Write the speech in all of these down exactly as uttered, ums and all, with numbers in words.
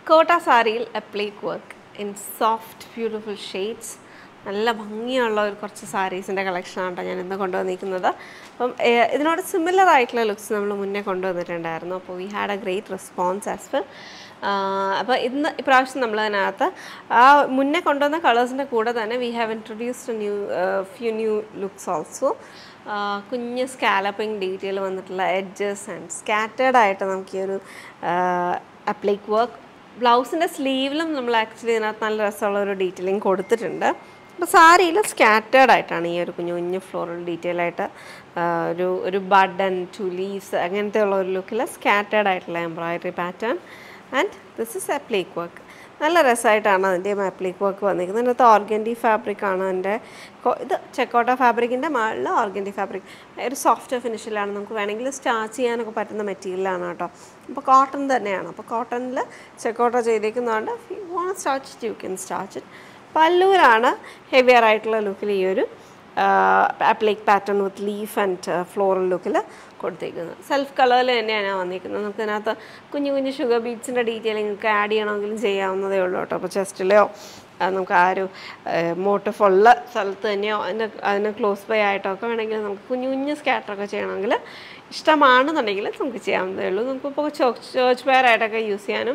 Kota saree applique work in soft, beautiful shades. നല്ല ഭംഗിയുള്ള ഒരു കുറച്ച് സാരീസിൻ്റെ കളക്ഷനാണ് കേട്ടോ ഞാൻ ഇന്ന് കൊണ്ടുവന്നിരിക്കുന്നത്. അപ്പം ഇതിനോട് സിമിലർ ആയിട്ടുള്ള ലുക്സ് നമ്മൾ മുന്നേ കൊണ്ടുവന്നിട്ടുണ്ടായിരുന്നു. അപ്പോൾ we had a great response as well. അപ്പോൾ ഇന്ന് ഇപ്രാവശ്യം നമ്മൾ അതിനകത്ത് ആ മുന്നേ കൊണ്ടുവന്ന കളേഴ്സിൻ്റെ കൂടെ തന്നെ we have introduced new few new looks also. കുഞ്ഞ് സ്കാലപ്പിംഗ് ഡീറ്റെയിൽ വന്നിട്ടുള്ള എഡ്ജസ് ആൻഡ് സ്കാറ്റേർഡ് ആയിട്ട് നമുക്ക് ഈ ഒരു അപ്ലൈക്ക് വർക്ക്. ബ്ലൗസിൻ്റെ സ്ലീവിലും നമ്മൾ ആക്ച്വലി ഇതിനകത്ത് നല്ല രസമുള്ള ഒരു ഡീറ്റെയിലിംഗ് കൊടുത്തിട്ടുണ്ട്. അപ്പോൾ സാരിയിൽ സ്കാറ്റേർഡ് ആയിട്ടാണ് ഈ ഒരു കുഞ്ഞു കുഞ്ഞു ഫ്ലോറൽ ഡീറ്റെയിൽ ആയിട്ട് ഒരു ഒരു ബട്ടൺ ടു ലീവ്സ് അങ്ങനത്തെ ഉള്ള ഒരു ലുക്കിൽ സ്കാറ്റേർഡ് ആയിട്ടുള്ള embroidery pattern. And this is applique work. നല്ല രസമായിട്ടാണ് അതിൻ്റെ അപ്ലൈക്ക് വർക്ക് വന്നിരിക്കുന്നത്. ഇതിനകത്ത് ഓർഗൻഡി ഫാബ്രിക്കാണ് അതിൻ്റെ. ഇത് ചെക്കോട്ട ഫാബ്രിക്കിൻ്റെ മുകളിൽ ഓർഗൻഡി ഫാബ്രിക് ഒരു സോഫ്റ്റ് ഫിനിഷിലാണ്. നമുക്ക് വേണമെങ്കിൽ സ്റ്റാച്ച് ചെയ്യാനൊക്കെ പറ്റുന്ന മെറ്റീരിയലാണ് കേട്ടോ. അപ്പോൾ കോട്ടൺ തന്നെയാണ്. അപ്പോൾ കോട്ടണിൽ ചെക്കോട്ട ചെയ്തേക്കുന്നതുകൊണ്ട് you want starch it you can starch it. പല്ലൂരാണ് ഹെവിയർ ആയിട്ടുള്ള ലുക്കിൽ ഈ ഒരു applique pattern with leaf and floral ലുക്കിൽ കൊടുത്തേക്കുന്നത്. സെൽഫ് കളറിൽ തന്നെയാണ് വന്നിരിക്കുന്നത്. നമുക്ക് ഇതിനകത്ത് കുഞ്ഞു കുഞ്ഞു ഷുഗർ ബീഡ്സിൻ്റെ ഡീറ്റെയിലിംഗ് ഒക്കെ ആഡ് ചെയ്യണമെങ്കിലും ചെയ്യാവുന്നതേ ഉള്ളൂ കേട്ടോ. അപ്പോൾ ചെസ്റ്റിലെയോ നമുക്ക് ആ ഒരു മോട്ടീഫുള്ള സ്ഥലത്ത് തന്നെയോ അതിന് അതിന് ക്ലോസ് ബൈ ആയിട്ടോ ഒക്കെ വേണമെങ്കിൽ നമുക്ക് കുഞ്ഞു കുഞ്ഞു സ്കാറ്ററൊക്കെ ചെയ്യണമെങ്കിൽ ഇഷ്ടമാണെന്നുണ്ടെങ്കിൽ നമുക്ക് ചെയ്യാവുന്നതേ ഉള്ളൂ. നമുക്കിപ്പോൾ ചേർച്ച് വെയർ ആയിട്ടൊക്കെ യൂസ് ചെയ്യാനും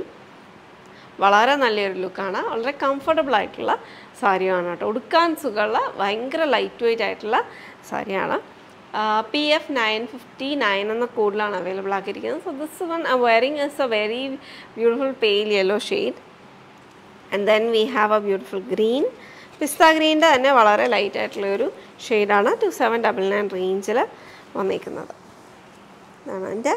വളരെ നല്ലൊരു ലുക്കാണ്. വളരെ കംഫർട്ടബിൾ ആയിട്ടുള്ള സാരിയാണ് കേട്ടോ. ഉടുക്കാൻ സുഖമുള്ള ഭയങ്കര ലൈറ്റ് വെയ്റ്റ് ആയിട്ടുള്ള സാരിയാണ്. P F nine fifty nine എന്ന കോഡിലാണ് അവൈലബിൾ ആക്കിയിരിക്കുന്നത്. So this one I wearing is a very beautiful pale yellow shade. And then we have a beautiful green. Pista ഗ്രീൻ്റെ തന്നെ വളരെ ലൈറ്റ് ആയിട്ടുള്ള ഒരു ഷെയ്ഡാണ് ടു സെവൻ ഡബിൾ നയൻ റേഞ്ചിൽ വന്നിരിക്കുന്നത്. ഇതാണ് എൻ്റെ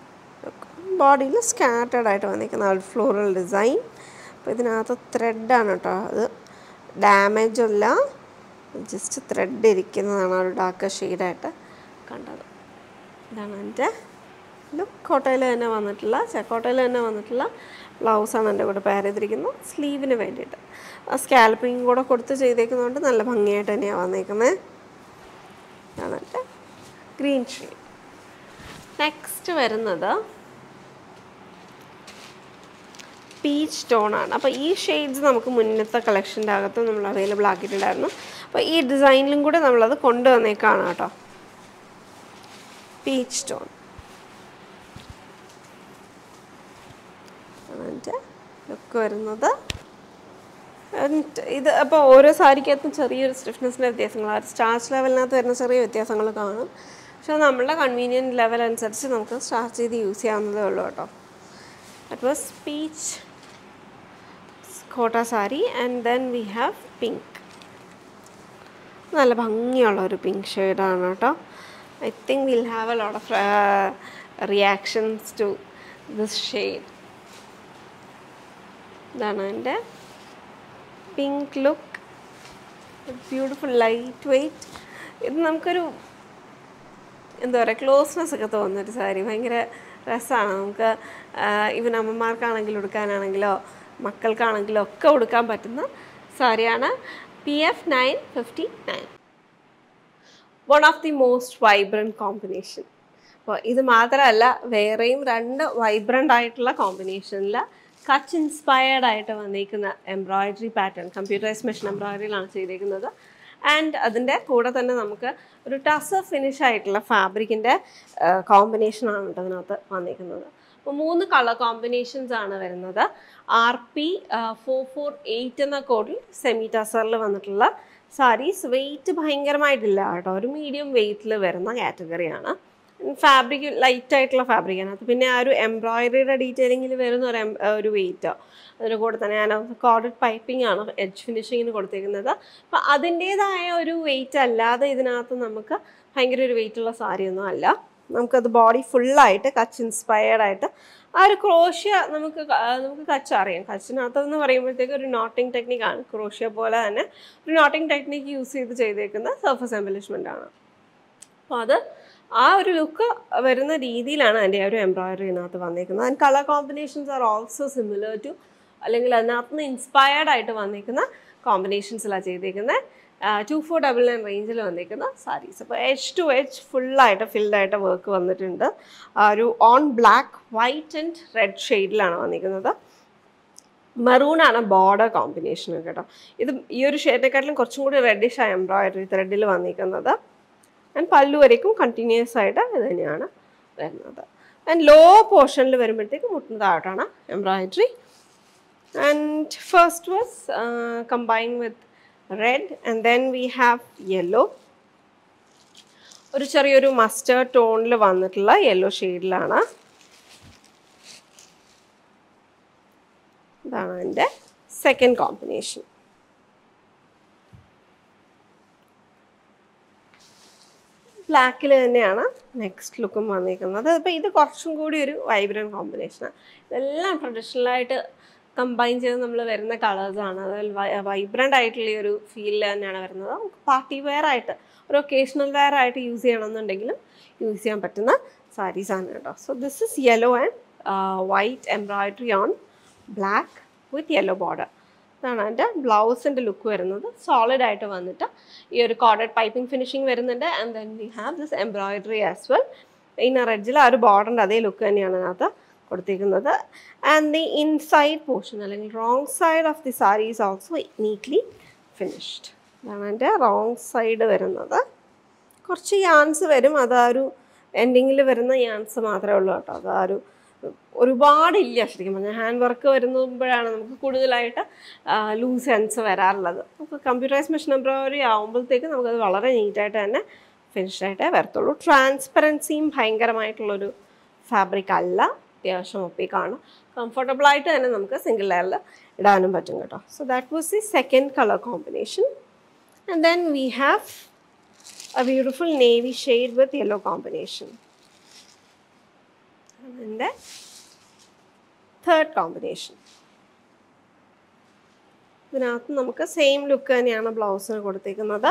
ബോഡിയിൽ സ്കാറ്റേർഡ് ആയിട്ട് വന്നിരിക്കുന്ന ഒരു ഫ്ലോറൽ ഡിസൈൻ. അപ്പോൾ ഇതിനകത്ത് ത്രെഡാണ് കേട്ടോ. അത് ഡാമേജ് അല്ല, ജസ്റ്റ് ത്രെഡ് ഇരിക്കുന്നതാണ് ഒരു ഡാർക്ക് ഷെയ്ഡായിട്ട് കണ്ടത്. ഇതാണ് എൻ്റെ ലുക്ക്. കോട്ടയിൽ തന്നെ വന്നിട്ടുള്ള ചെക്കോട്ടയിൽ തന്നെ വന്നിട്ടുള്ള ബ്ലൗസാണ് എൻ്റെ കൂടെ പെയർ ചെയ്തിരിക്കുന്നത് സ്ലീവിന് വേണ്ടിയിട്ട്. ആ സ്കാൽപ്പിങ് കൂടെ കൊടുത്ത് ചെയ്തേക്കുന്നതുകൊണ്ട് നല്ല ഭംഗിയായിട്ട് തന്നെയാണ് വന്നിരിക്കുന്നത്. ഇതാണ് എൻ്റെ ഗ്രീൻ ഷെയ്ഡ്. നെക്സ്റ്റ് വരുന്നത് പീച്ച് ടോണാണ്. അപ്പോൾ ഈ ഷെയ്ഡ്സ് നമുക്ക് മുന്നത്തെ കളക്ഷൻ്റെ അകത്ത് നമ്മൾ അവൈലബിൾ ആക്കിയിട്ടുണ്ടായിരുന്നു. അപ്പോൾ ഈ ഡിസൈനിലും കൂടെ നമ്മളത് കൊണ്ടുവന്നേക്കാണ് കേട്ടോ. പീച്ച് ടോൺ അതിൻ്റെ ലുക്ക് വരുന്നത്. ഇത് അപ്പോൾ ഓരോ സാരിക്കകത്തും ചെറിയൊരു സ്റ്റിഫ്നെസ്സിൻ്റെ വ്യത്യാസങ്ങൾ, ആ സ്റ്റാർച്ച് ലെവലിനകത്ത് വരുന്ന ചെറിയ വ്യത്യാസങ്ങൾ കാണും. പക്ഷേ നമ്മളുടെ കൺവീനിയൻറ്റ് ലെവൽ അനുസരിച്ച് നമുക്ക് സ്റ്റാർച്ച് ചെയ്ത് യൂസ് ചെയ്യാവുന്നതേ ഉള്ളൂ കേട്ടോ. That was peach Kota sari. And then we have pink. നല്ല ഭംഗിയുള്ള ഒരു പിങ്ക് ഷെയ്ഡാണ് കേട്ടോ. I think will have a lot of reactions to this shade. ഇതാണ് എൻ്റെ pink look. Beautiful light weight. ഇത് നമുക്കൊരു എന്താ പറയുക ക്ലോസ്നെസ് ഒക്കെ തോന്നുന്നൊരു സാരി. ഭയങ്കര രസമാണ്. നമുക്ക് ഇവൻ അമ്മമാർക്കാണെങ്കിലും ഉടുക്കാനാണെങ്കിലോ മക്കൾക്കാണെങ്കിലോ ഒക്കെ ഉടുക്കാൻ പറ്റുന്ന സാരിയാണ്. P F nine fifty nine. One of the most vibrant combination. അപ്പോൾ ഇത് മാത്രമല്ല, വേറെയും രണ്ട് വൈബ്രൻ്റ് ആയിട്ടുള്ള കോമ്പിനേഷനിൽ കച്ച് ഇൻസ്പയർഡ് ആയിട്ട് വന്നിരിക്കുന്ന എംബ്രോയിഡറി പാറ്റേൺ കമ്പ്യൂട്ടറൈസ് മെഷീൻ എംബ്രോയിഡറിയിലാണ് ചെയ്തിരിക്കുന്നത്. ആൻഡ് അതിൻ്റെ കൂടെ തന്നെ നമുക്ക് ഒരു ടസർ ഫിനിഷ് ആയിട്ടുള്ള ഫാബ്രിക്കിൻ്റെ കോമ്പിനേഷനാണ് അതിനകത്ത് വന്നിരിക്കുന്നത്. അപ്പോൾ മൂന്ന് കളർ കോമ്പിനേഷൻസ് ആണ് വരുന്നത്. R P four four eight എന്ന കോഡിൽ സെമി ടസറിൽ വന്നിട്ടുള്ള സാരീസ്. വെയ്റ്റ് ഭയങ്കരമായിട്ടില്ല കേട്ടോ, ഒരു മീഡിയം വെയ്റ്റിൽ വരുന്ന കാറ്റഗറിയാണ്. ഫാബ്രിക് ലൈറ്റ് ആയിട്ടുള്ള ഫാബ്രിക്കാണ്. അത് പിന്നെ ആ ഒരു എംബ്രോയിഡറിയുടെ ഡീറ്റെയിലിങ്ങിൽ വരുന്ന ഒരു ഒരു വെയ്റ്റോ അതിൻ്റെ കൂടെ തന്നെ ഞാൻ കോർഡഡ് പൈപ്പിംഗ് ആണ് എഡ്ജ് ഫിനിഷിങ്ങിന് കൊടുത്തേക്കുന്നത്. അപ്പോൾ അതിൻ്റേതായ ഒരു വെയ്റ്റ് അല്ലാതെ ഇതിനകത്ത് നമുക്ക് ഭയങ്കര ഒരു വെയ്റ്റുള്ള സാരിയൊന്നും അല്ല. നമുക്കത് ബോഡി ഫുള്ളായിട്ട് കച്ച് ഇൻസ്പയർഡ് ആയിട്ട് ആ ഒരു ക്രോഷ്യ നമുക്ക് നമുക്ക് കച്ച് അറിയാം. കച്ചിനകത്തെന്ന് പറയുമ്പോഴത്തേക്ക് ഒരു നോട്ടിങ് ടെക്നിക്കാണ്. ക്രോഷ്യ പോലെ തന്നെ ഒരു നോട്ടിങ് ടെക്നിക്ക് യൂസ് ചെയ്ത് ചെയ്തേക്കുന്ന സർഫസ് എംബലിഷ്മെൻ്റ് ആണ്. അപ്പോൾ അത് ആ ഒരു ലുക്ക് വരുന്ന രീതിയിലാണ് അതിൻ്റെ ആ ഒരു എംബ്രോയിഡറിനകത്ത് വന്നിരിക്കുന്നത്. And colour combinations are also similar to അല്ലെങ്കിൽ അതിനകത്ത് നിന്ന് ഇൻസ്പയർഡ് ആയിട്ട് വന്നിരിക്കുന്ന കോമ്പിനേഷൻസിലാണ് ചെയ്തേക്കുന്നത്. ടു ഫോർ ഡബിൾ നയൻ റേഞ്ചിൽ വന്നിരിക്കുന്ന സാരീസ്. അപ്പോൾ എച്ച് ടു എച്ച് ഫുള്ളായിട്ട് ഫിൽഡായിട്ട് വർക്ക് വന്നിട്ടുണ്ട്. ഒരു on black white and red ഷെയ്ഡിലാണ് വന്നിരിക്കുന്നത്. മെറൂണാണ് ബോർഡർ കോമ്പിനേഷൻ കേട്ടോ. ഇത് ഈ ഒരു ഷെയ്ഡിനെക്കാട്ടിലും കുറച്ചും കൂടി റെഡിഷ് ആയ എംബ്രോയിഡറി ത്രെഡിൽ വന്നിരിക്കുന്നത്. ആൻഡ് പല്ലു വരയ്ക്കും കണ്ടിന്യൂസ് ആയിട്ട് ഇത് തന്നെയാണ് വരുന്നത്. ആൻഡ് ലോ പോർഷനിൽ വരുമ്പോഴത്തേക്ക് മുട്ടിന് താഴോട്ടാണ് embroidery. And first was combine with red and then we have yellow. ഒരു ചെറിയൊരു മസ്റ്റേർഡ് ടോണിൽ വന്നിട്ടുള്ള യെല്ലോ ഷെയ്ഡിലാണ്. ഇതാണ് എൻ്റെ സെക്കൻഡ് കോമ്പിനേഷൻ. ബ്ലാക്കിൽ തന്നെയാണ് നെക്സ്റ്റ് ലുക്കും വന്നിരിക്കുന്നത്. അപ്പോൾ ഇത് കുറച്ചും കൂടി ഒരു വൈബ്രൻറ്റ് കോമ്പിനേഷനാണ്. ഇതെല്ലാം ട്രഡീഷണലായിട്ട് കമ്പൈൻ ചെയ്ത് നമ്മൾ വരുന്ന കളേഴ്സാണ്. അതിൽ വൈബ്രൻ്റ് ആയിട്ടുള്ള ഈ ഒരു ഫീലിൽ തന്നെയാണ് വരുന്നത്. നമുക്ക് പാർട്ടി വെയർ ആയിട്ട് ഒരു ഒക്കേഷണൽ വെയർ ആയിട്ട് യൂസ് ചെയ്യണമെന്നുണ്ടെങ്കിലും യൂസ് ചെയ്യാൻ പറ്റുന്ന സാരീസാണ് കേട്ടോ. So this is yellow and white embroidery on black with yellow border. ഇതാണ് എൻ്റെ ബ്ലൗസിൻ്റെ ലുക്ക് വരുന്നത്. സോളിഡ് ആയിട്ട് വന്നിട്ട് ഈ ഒരു കോർഡഡ് പൈപ്പിംഗ് ഫിനിഷിങ് വരുന്നുണ്ട്. And then we have this embroidery as well. Inner എഡ്ജിൽ ആ ഒരു ബോർഡറിൻ്റെ അതേ ലുക്ക് തന്നെയാണ് അതിനകത്ത് കൊടുത്തിരിക്കുന്നത്. ആൻഡ് ദി ഇൻസൈഡ് പോർഷൻ അല്ലെങ്കിൽ wrong side of the sari is also neatly finished. ഇതാണ് എൻ്റെ റോങ് സൈഡ് വരുന്നത്. കുറച്ച് യാൻസ് വരും, അത് ആ ഒരു എൻഡിങ്ങിൽ വരുന്ന യാൻസ് മാത്രമേ ഉള്ളൂ കേട്ടോ. അത് ആ ഒരു ഒരുപാടില്ല ശരിക്കും പറഞ്ഞാൽ. ഹാൻഡ് വർക്ക് വരുമ്പോഴാണ് നമുക്ക് കൂടുതലായിട്ട് ലൂസ് എൻഡ്സ് വരാറുള്ളത്. നമുക്ക് കമ്പ്യൂട്ടറൈസ് മെഷീൻ എംബ്രോയിഡറി ആകുമ്പോഴത്തേക്ക് നമുക്കത് വളരെ നീറ്റായിട്ട് തന്നെ ഫിനിഷായിട്ടേ വരത്തുള്ളൂ. ട്രാൻസ്പെറൻസിയും ഭയങ്കരമായിട്ടുള്ളൊരു ഫാബ്രിക് അല്ല, അത്യാവശ്യം ഒപ്പിക്കാണ്. കംഫർട്ടബിളായിട്ട് തന്നെ നമുക്ക് സിംഗിൾ ലെയറിൽ ഇടാനും പറ്റും കേട്ടോ. So that was the second colour combination. And then we have a beautiful navy shade with yellow combination. അതിൻ്റെ തേർഡ് കോമ്പിനേഷൻ. ഇതിനകത്ത് നമുക്ക് സെയിം ലുക്ക് തന്നെയാണ് ബ്ലൗസിന് കൊടുത്തേക്കുന്നത്.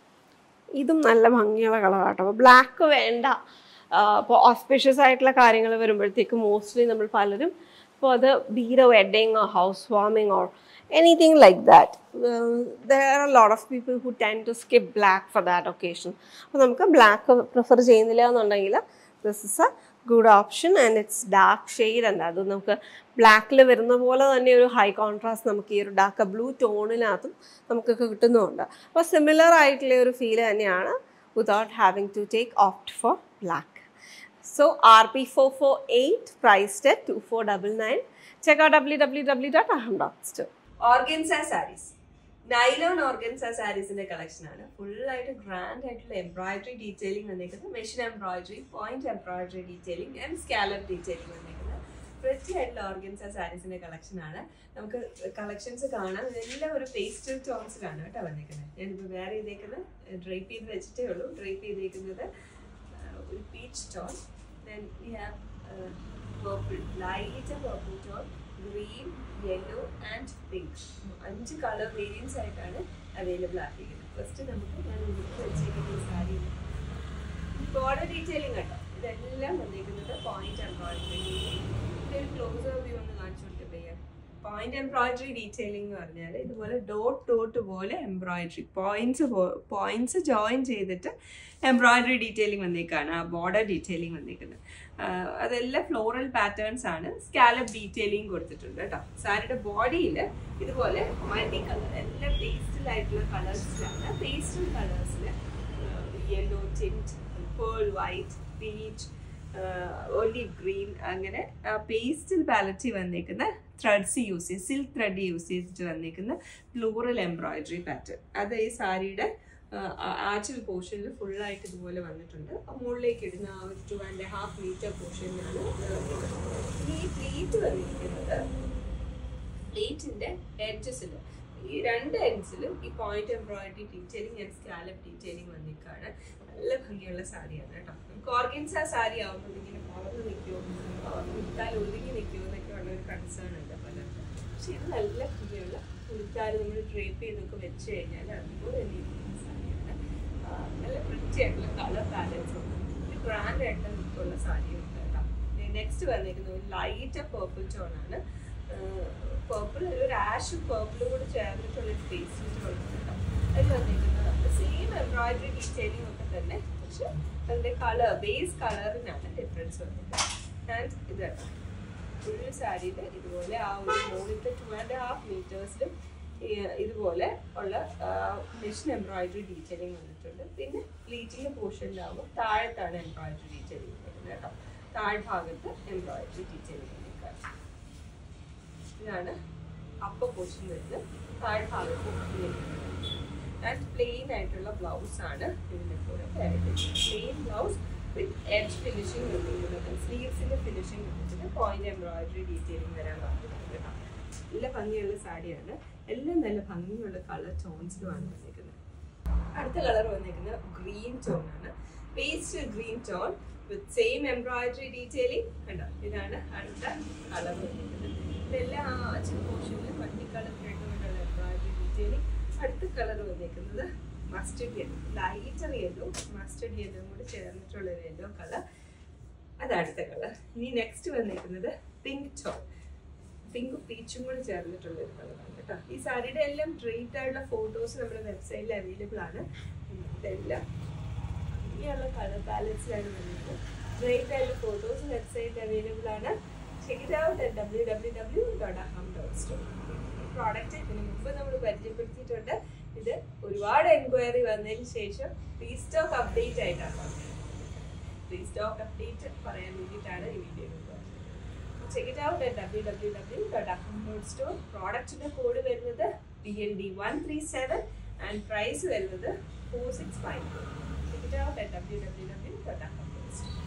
ഇതും നല്ല ഭംഗിയുള്ള കളറാട്ടോ. അപ്പോൾ ബ്ലാക്ക് വേണ്ട, ഇപ്പോൾ ഓസ്പീഷ്യസ് ആയിട്ടുള്ള കാര്യങ്ങൾ വരുമ്പോഴത്തേക്ക് മോസ്റ്റ്ലി നമ്മൾ പലരും ഇപ്പോൾ അത് be it a wedding or house വാമിങ് or anything like that. Uh, there are a lot of people who tend to skip black for that occasion. അപ്പോൾ നമുക്ക് ബ്ലാക്ക് പ്രിഫർ ചെയ്യുന്നില്ല എന്നുണ്ടെങ്കിൽ this is a good option and it's dark shade. ഉണ്ട് അത് നമുക്ക് ബ്ലാക്കിൽ വരുന്ന പോലെ തന്നെ ഒരു ഹൈ കോൺട്രാസ്റ്റ് നമുക്ക് ഈ ഒരു ഡാർക്ക് ബ്ലൂ ടോണിനകത്തും നമുക്കൊക്കെ കിട്ടുന്നുമുണ്ട്. അപ്പോൾ സിമിലർ ആയിട്ടുള്ള ഒരു ഫീൽ തന്നെയാണ് without having to take opt for black. So R P four four eight, priced at two four nine nine. Check out w w w dot aham dot store. Organza sarees. Nylon organza sarees in the collection. Full light grand embroidery detailing and machine embroidery, point embroidery detailing and scallop detailing. Pretty head organza sarees in the collection. നമുക്ക് collections കാണാം. ഇതെല്ലാം ഒരു pastel ടോൺസിലാണ് കേട്ടോ വന്നിരിക്കുന്നത്. ഞാനിപ്പോൾ വേറെ ചെയ്തേക്കുന്നത് ഡ്രൈപ്പ് ചെയ്ത് വെച്ചിട്ടേ ഉള്ളൂ. ഡ്രൈപ്പ് ചെയ്തേക്കുന്നത് ഒരു peach tone. Then we have uh, purple, light purple tone, green, yellow and pink. അഞ്ച് കളർ വേരിയൻസ് ആയിട്ടാണ് അവൈലബിൾ ആക്കിയിരിക്കുന്നത്. ഫസ്റ്റ് നമുക്ക് ഞാൻ ഉടുപ്പ് വെച്ചിരിക്കുന്ന സാരി ബോർഡർ ഡീറ്റെയിലിംഗ് കേട്ടോ. ഇതെല്ലാം വന്നിരിക്കുന്നത് പോയിന്റ് എംബ്രോയിഡറി. ഇതിൻ്റെ ഒരു ക്ലോസർ വ്യൂ ഒന്ന് കാണിച്ചു കൊടുക്കട്ടെ. പോയിന്റ് എംബ്രോയിഡറി ഡീറ്റെയിലിംഗ് എന്ന് പറഞ്ഞാൽ ഇതുപോലെ ഡോട്ട് ഡോട്ട് പോലെ എംബ്രോയിഡറി പോയിന്റ്സ് പോയിന്റ്സ് ജോയിൻ ചെയ്തിട്ട് എംബ്രോയിഡറി ഡീറ്റെയിലിംഗ് വന്നേക്കാണ്. ആ ബോർഡർ ഡീറ്റെയിലിംഗ് വന്നേക്കുന്നത് അതെല്ലാം ഫ്ലോറൽ പാറ്റേൺസ് ആണ്. സ്കാലപ്പ് ഡീറ്റെയിലിംഗ് കൊടുത്തിട്ടുണ്ട് കേട്ടോ. സാരിയുടെ ബോഡിയിൽ ഇതുപോലെ മൾട്ടി കളർ എല്ലാം പേസ്റ്റലായിട്ടുള്ള കളേഴ്സിലാണ്. പേസ്റ്റൽ കളേഴ്സിൽ yellow tint, pearl white, peach, olive green അങ്ങനെ പേസ്റ്റൽ പാലറ്റിൽ വന്നേക്കുന്ന ത്രെഡ്സ് യൂസ് ചെയ്ത് സിൽക്ക് ത്രെഡ് യൂസ് ചെയ്തിട്ട് വന്നേക്കുന്ന ഫ്ലോറൽ എംബ്രോയിഡറി പാറ്റേൺ അത് ഈ സാരിയുടെ ആർച്ചൽ പോർഷനിൽ ഫുള്ളായിട്ട് ഇതുപോലെ വന്നിട്ടുണ്ട്. മുകളിലേക്ക് ഇടുന്ന ആ ഒരു ടു ആൻഡ് ഹാഫ് മീറ്റർ പോർഷനിലാണ് ഈ പ്ലീറ്റ് വന്നിരിക്കുന്നത്. പ്ലീറ്റിൻ്റെ എഡ്ജസിൽ ഈ രണ്ട് എൻഡ്സിലും ഈ point embroidery detailing and scallop detailing വന്നിരിക്കുകയാണ്. നല്ല ഭംഗിയുള്ള സാരിയാണ് കേട്ടോ. നമുക്ക് ഓർഗൻസ സാരി ആവുമ്പോൾ ഇങ്ങനെ വളർന്ന് നിൽക്കുമോ, ഉടുത്താൽ ഒതുങ്ങി നിൽക്കുമോ എന്നൊക്കെ ഉള്ള ഒരു കൺസേൺ ഉണ്ട് പലർക്കും. പക്ഷെ ഇത് നല്ല ഭംഗിയുള്ള ഉടുത്താൽ നമ്മൾ ഡ്രേപ്പ് ചെയ്തൊക്കെ വെച്ച് കഴിഞ്ഞാൽ അതുപോലെ തന്നെ ഇരിക്കുന്ന സാരിയാണ്. നല്ല വൃത്തിയായിട്ടുള്ള കളർ പാലൻസ് ഉണ്ട്. ഒരു ബ്രാൻഡ് ആയിട്ടുള്ള ലുക്കുള്ള സാരിയുണ്ട് കേട്ടോ. നെക്സ്റ്റ് വന്നിരിക്കുന്നത് ഒരു ലൈറ്റ് പേർപ്പിൾ ടോണാണ്. പേർപ്പിൾ ഒരു ആഷും പേർപ്പിളും കൂടി ചേർന്നിട്ടുള്ള സ്പേസ് കൊടുക്കുന്നുണ്ട്. അതിൽ വന്നിരിക്കുന്നത് സെയിം എംബ്രോയിഡറി ഡീറ്റെയിലിംഗ് ഒക്കെ തന്നെ, പക്ഷെ അതിൻ്റെ കളർ ബേസ് കളറിനാണ് ഡിഫറൻസ് വന്നിട്ട്. ആൻഡ് ഇതാണ് ഫുൾ സാരിയിൽ ഇതുപോലെ ആ ഒരു മുകളിലത്തെ ടു ആൻഡ് ഹാഫ് മീറ്റേഴ്സിലും ഇതുപോലെ ഉള്ള മെഷീൻ എംബ്രോയിഡറി ഡീറ്റെയിലിംഗ് വന്നിട്ടുണ്ട്. പിന്നെ പ്ലീറ്റിംഗ് പോർഷനിലാവുമ്പോൾ താഴത്താണ് എംബ്രോയിഡറി ഡീറ്റെയിലിംഗ് വരുന്നത് കേട്ടോ. താഴ്ഭാഗത്ത് എംബ്രോയിഡറി ഡീറ്റെയിലിംഗ് വന്നിരിക്കുകയാണ്. ഇതാണ് അപ്പർ പോർഷൻ വരുന്നത്. താഴ്ഭാഗത്ത് ആൻഡ് പ്ലെയിൻ ആയിട്ടുള്ള ബ്ലൗസ് ആണ് ഇതിൻ്റെ കൂടെ plain blouse with edge finishing വന്നിരിക്കുന്നത്. സ്ലീവ്സിൻ്റെ ഫിനിഷിംഗ് വന്നിട്ട് പോയിന്റ് എംബ്രോയിഡറി ഡീറ്റെയിലിംഗ് വരാൻ പറഞ്ഞിട്ടുണ്ട് കേട്ടോ. നല്ല ഭംഗിയുള്ള സാരിയാണ്. എല്ലാം നല്ല ഭംഗിയുള്ള കളർ ടോൺസിലുമാണ് വന്നിരിക്കുന്നത്. അടുത്ത കളർ വന്നിരിക്കുന്നത് ഗ്രീൻ ടോൺ ആണ്. Pastel green tone with same embroidery detailing കണ്ടോ. ഇതാണ് അടുത്ത കളർ വന്നിരിക്കുന്നത്. ഇതെല്ലാം ആച്ച് പോർഷനിൽ മൾട്ടി കളർ ത്രെഡ് കൊണ്ടുള്ള എംബ്രോയിഡറി ഡീറ്റെയിലിംഗ്. അടുത്ത കളർ വന്നിരിക്കുന്നത് mustard yellow, lighter yellow mustard yellow കൂടി ചേർന്നിട്ടുള്ള ഒരു യെല്ലോ കളർ. അത് അടുത്ത കളർ. ഇനി നെക്സ്റ്റ് വന്നിരിക്കുന്നത് പിങ്ക് ടോൺ, പിങ്ക് പീച്ചും കൂടി ചേർന്നിട്ടുള്ള ഒരു കളറാണ് കേട്ടോ. ഈ സാരിയുടെ എല്ലാം ഡ്രേറ്റ് ആയിട്ടുള്ള ഫോട്ടോസ് നമ്മുടെ വെബ്സൈറ്റിൽ അവൈലബിൾ ആണ്. ഇതെല്ലാം ഇങ്ങനെയുള്ള കളർ ബാലൻസിലാണ് വരുന്നത്. ഡ്രേറ്റ് ആയിട്ടുള്ള ഫോട്ടോസ് വെബ്സൈറ്റിൽ അവൈലബിൾ ആണ്. Check it out at W W W dot Aham dot store. ഈ പ്രോഡക്റ്റ് ഇതിന് മുമ്പ് നമ്മൾ പരിചയപ്പെടുത്തിയിട്ടുണ്ട്. ഇത് ഒരുപാട് എൻക്വയറി വന്നതിന് ശേഷം റീസ്റ്റോക്ക് അപ്ഡേറ്റ് ആയിട്ടാണ് വന്നത്. റീസ്റ്റോക്ക് അപ്ഡേറ്റ് പറയാൻ വേണ്ടിയിട്ടാണ് ഈ വീഡിയോ വരുന്നത്. Check it out at W W W dot Aham dot store. പ്രോഡക്റ്റിൻ്റെ കോഡ് വരുന്നത് D L D one three seven and price വരുന്നത് four six five. Check it out at W W W dot Aham dot store.